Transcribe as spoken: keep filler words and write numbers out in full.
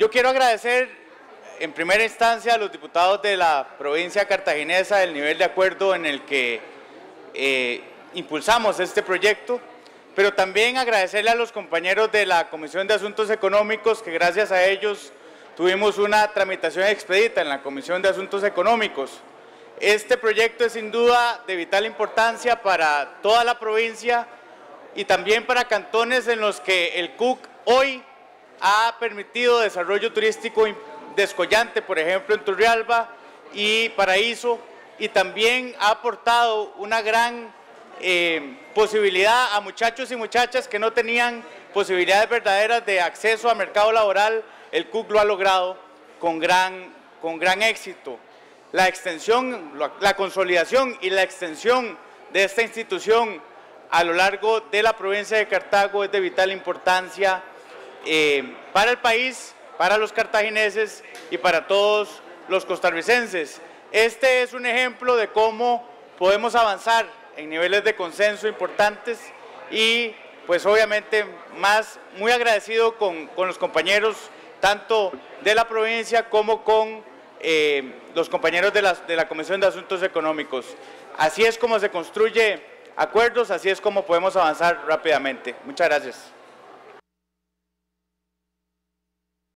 Yo quiero agradecer en primera instancia a los diputados de la provincia cartaginesa el nivel de acuerdo en el que eh, impulsamos este proyecto, pero también agradecerle a los compañeros de la Comisión de Asuntos Económicos, que gracias a ellos tuvimos una tramitación expedita en la Comisión de Asuntos Económicos. Este proyecto es sin duda de vital importancia para toda la provincia y también para cantones en los que el C U C hoy ha permitido desarrollo turístico descollante, por ejemplo en Turrialba y Paraíso, y también ha aportado una gran eh, posibilidad a muchachos y muchachas que no tenían posibilidades verdaderas de acceso al mercado laboral. El C U C lo ha logrado con gran, con gran éxito. La extensión, la consolidación y la extensión de esta institución a lo largo de la provincia de Cartago es de vital importancia eh, para el país, para los cartagineses y para todos los costarricenses. Este es un ejemplo de cómo podemos avanzar en niveles de consenso importantes y pues obviamente más muy agradecido con, con los compañeros tanto de la provincia como con eh, los compañeros de la, de la Comisión de Asuntos Económicos. Así es como se construye acuerdos, así es como podemos avanzar rápidamente. Muchas gracias.